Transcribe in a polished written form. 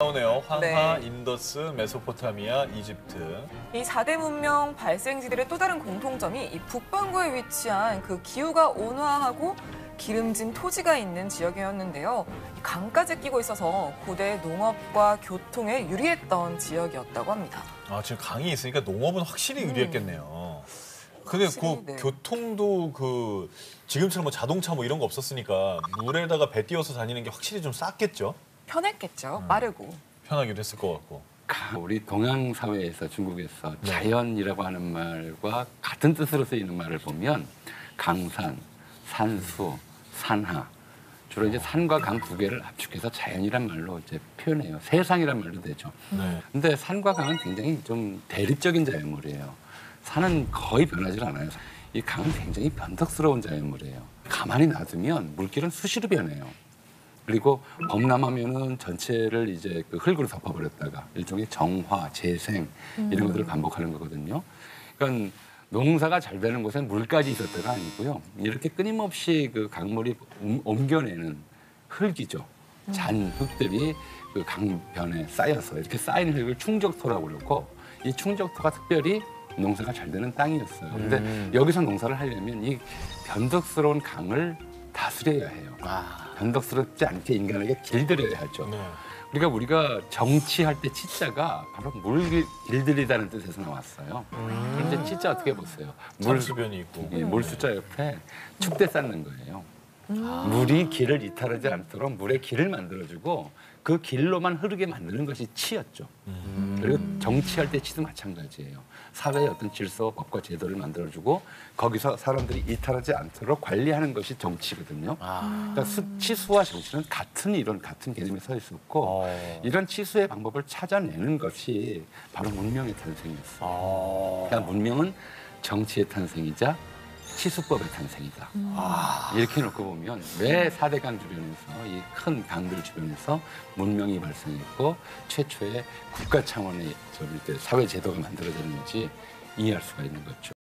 나오네요. 황하, 네. 인더스, 메소포타미아, 이집트. 이 4대 문명 발생지들의 또 다른 공통점이 이 북반구에 위치한 그 기후가 온화하고 기름진 토지가 있는 지역이었는데요. 이 강까지 끼고 있어서 고대 농업과 교통에 유리했던 지역이었다고 합니다. 아, 지금 강이 있으니까 농업은 확실히 유리했겠네요. 근데 확실히, 그 네. 교통도 그 지금처럼 뭐 자동차 뭐 이런 거 없었으니까 물에다가 배 띄워서 다니는 게 확실히 좀 쌌겠죠? 편했겠죠. 빠르고. 편하기도 했을 것 같고. 우리 동양 사회에서 중국에서 네. 자연이라고 하는 말과 같은 뜻으로 쓰이는 말을 보면 강산, 산수, 산하 주로 이제 산과 강 두 개를 압축해서 자연이란 말로 이제 표현해요. 세상이란 말도 되죠. 네. 근데 산과 강은 굉장히 좀 대립적인 자연물이에요. 산은 거의 변하지 않아요. 이 강은 굉장히 변덕스러운 자연물이에요. 가만히 놔두면 물길은 수시로 변해요. 그리고 범람하면은 전체를 이제 그 흙으로 덮어버렸다가 일종의 정화, 재생 이런 것들을 반복하는 거거든요. 그러니까 농사가 잘 되는 곳엔 물까지 있었다가 아니고요. 이렇게 끊임없이 그 강물이 옮겨내는 흙이죠. 잔 흙들이 그 강변에 쌓여서 이렇게 쌓인 흙을 충적토라고 그러고 이 충적토가 특별히 농사가 잘 되는 땅이었어요. 근데 여기서 농사를 하려면 이 변덕스러운 강을 다스려야 해요. 변덕스럽지 않게 인간에게 길들여야 하죠. 네. 그러니까 우리가 정치할 때 치자가 바로 물 길들이다는 뜻에서 나왔어요. 그런데 치자 어떻게 보세요? 참수변이 있고. 물 숫자 옆에 축대 쌓는 거예요. 물이 길을 이탈하지 않도록 물의 길을 만들어주고 그 길로만 흐르게 만드는 것이 치였죠. 그리고 정치할 때 치도 마찬가지예요. 사회의 어떤 질서, 법과 제도를 만들어주고 거기서 사람들이 이탈하지 않도록 관리하는 것이 정치거든요. 그러니까 치수와 정치는 같은 이론, 같은 개념에 서 있었고 이런 치수의 방법을 찾아내는 것이 바로 문명의 탄생이었어요. 그러니까 문명은 정치의 탄생이자 치수법의 탄생이다. 이렇게 놓고 보면 왜 4대 강 주변에서 이 큰 강들 주변에서 문명이 발생했고 최초의 국가 차원의 사회 제도가 만들어졌는지 이해할 수가 있는 거죠.